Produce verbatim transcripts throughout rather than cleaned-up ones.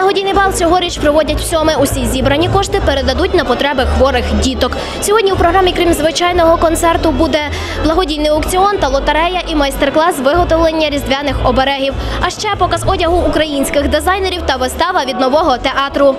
Благодійний бал цьогоріч проводять всьоме. Усі зібрані кошти передадуть на потреби хворих діток. Сьогодні у програмі, крім звичайного концерту, буде благодійний аукціон та лотерея і майстер-клас виготовлення різдвяних оберегів. А ще показ одягу українських дизайнерів та вистава від нового театру.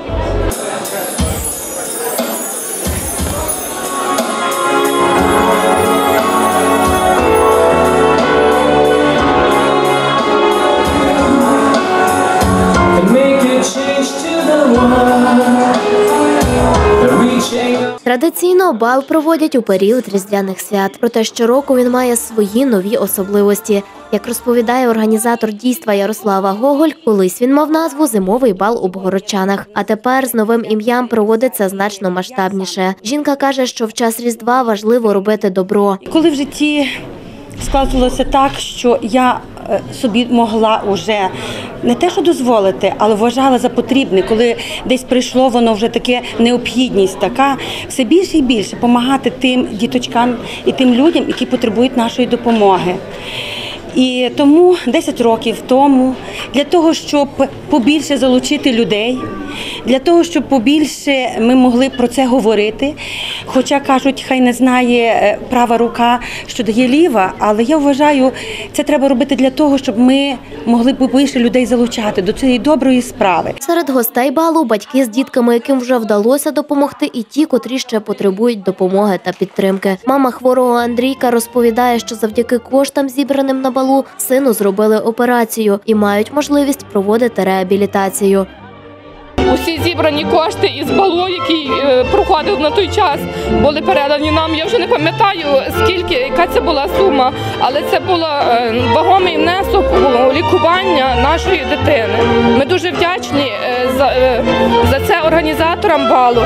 Традиційно бал проводять у період різдвяних свят. Проте щороку він має свої нові особливості. Як розповідає організатор дійства Ярослава Гоголь, колись він мав назву «Зимовий бал у Богородчанах». А тепер з новим ім'ям проводиться значно масштабніше. Жінка каже, що в час Різдва важливо робити добро. Коли в житті складалося так, що я собі могла вже не те, що дозволити, але вважала за потрібне, коли десь прийшло воно вже таке необхідність така, все більше і більше допомагати тим діточкам і тим людям, які потребують нашої допомоги. І тому десять років тому, для того, щоб побільше залучити людей, для того, щоб побільше ми могли про це говорити, хоча, кажуть, хай не знає права рука, що дає ліва, але я вважаю, це треба робити для того, щоб ми могли побільше людей залучати до цієї доброї справи. Серед гостей балу – батьки з дітками, яким вже вдалося допомогти, і ті, котрі ще потребують допомоги та підтримки. Мама хворого Андрійка розповідає, що завдяки коштам, зібраним на балу, сину зробили операцію і мають можливість проводити реабілітацію. Усі зібрані кошти із балу, який проходив на той час, були передані нам. Я вже не пам'ятаю, скільки, яка це була сума, але це був вагомий внесок у лікування нашої дитини. Ми дуже вдячні за, за це організаторам балу.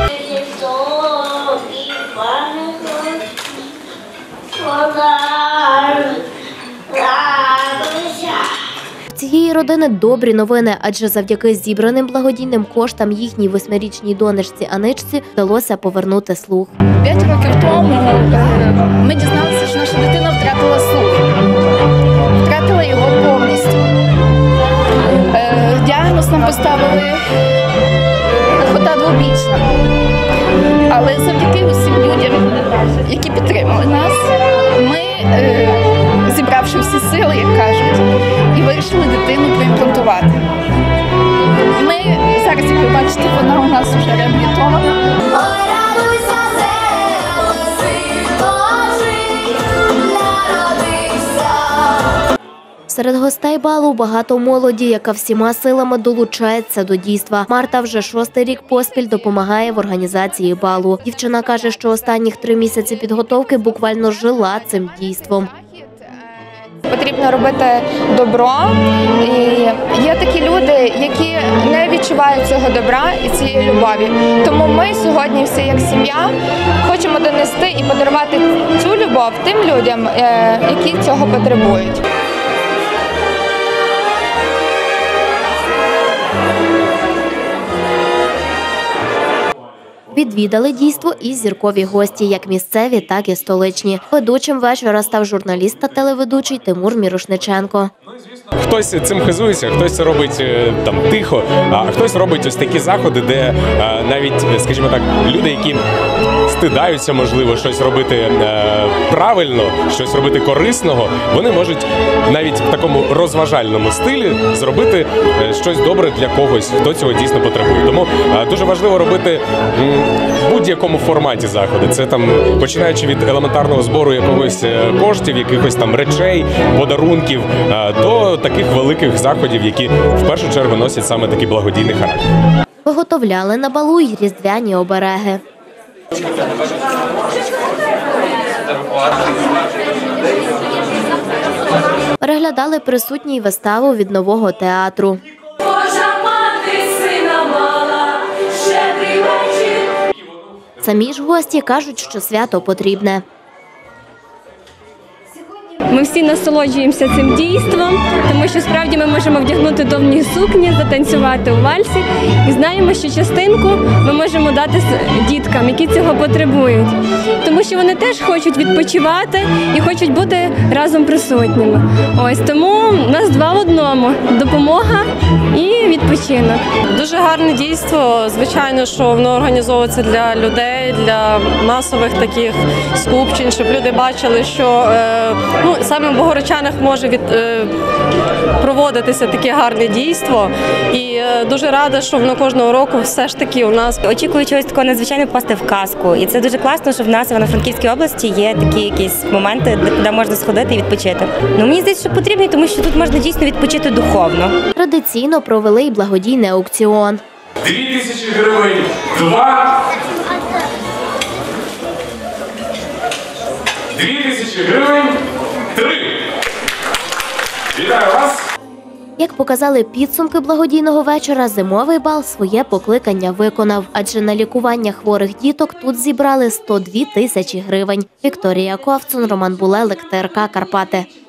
В цієї родини добрі новини, адже завдяки зібраним благодійним коштам їхній восьмирічній донечці Аничці вдалося повернути слух. П'ять років тому ми дізналися, що наша дитина втратила слух. Втратила його повністю. Діагноз нам поставили глухота двобічна. Але завдяки усім людям, які підтримали нас, ми, зібравши всі сили, як кажуть, і вирішили дитину проімплантувати. Ми зараз, як ви бачите, вона у нас вже реабілітована. Серед гостей балу багато молоді, яка всіма силами долучається до дійства. Марта вже шостий рік поспіль допомагає в організації балу. Дівчина каже, що останніх три місяці підготовки буквально жила цим дійством. Потрібно робити добро, і є такі люди, які не відчувають цього добра і цієї любові. Тому ми сьогодні всі як сім'я хочемо донести і подарувати цю любов тим людям, які цього потребують. Відвідали дійство і зіркові гості, як місцеві, так і столичні. Ведучим вечора став журналіст та телеведучий Тимур Мірошниченко. Хтось цим хизується, хтось це робить там тихо, а хтось робить ось такі заходи, де навіть, скажімо так, люди, які стидаються, можливо, щось робити правильно, щось робити корисного, вони можуть навіть в такому розважальному стилі зробити щось добре для когось, хто цього дійсно потребує. Тому дуже важливо робити в будь-якому форматі заходи. Це там, починаючи від елементарного збору якогось коштів, якихось там речей, подарунків, до таких великих заходів, які в першу чергу носять саме такий благодійний характер. Виготовляли на балу й різдвяні обереги. Переглядали присутні й виставу від нового театру. Самі ж гості кажуть, що свято потрібне. Ми всі насолоджуємося цим дійством, тому що справді ми можемо вдягнути довгі сукні, затанцювати у вальсі і знаємо, що частинку ми можемо дати діткам, які цього потребують. Тому що вони теж хочуть відпочивати і хочуть бути разом присутніми. Ось тому у нас два в одному – допомога і відпочинок. Дуже гарне дійство. Звичайно, що воно організовується для людей, для масових таких скупчень, щоб люди бачили, що е, ну, саме в Богородчанах може від, е, проводитися таке гарне дійство. І е, дуже рада, що воно кожного року все ж таки у нас. Очікую чогось такого надзвичайно попасти в казку. І це дуже класно, що в нас в Івано-Франківській області є такі якісь моменти, куди можна сходити і відпочити. Ну, мені здається, що потрібно, тому що тут можна дійсно відпочити духовно. Традиційно провели й благодійний аукціон. Дві тисячі гривень, два. Дві тисячі гривень, три. Вітаю вас! Як показали підсумки благодійного вечора, зимовий бал своє покликання виконав, адже на лікування хворих діток тут зібрали сто дві тисячі гривень. Вікторія Ковцун, Роман Булелик, Т Р К Карпати.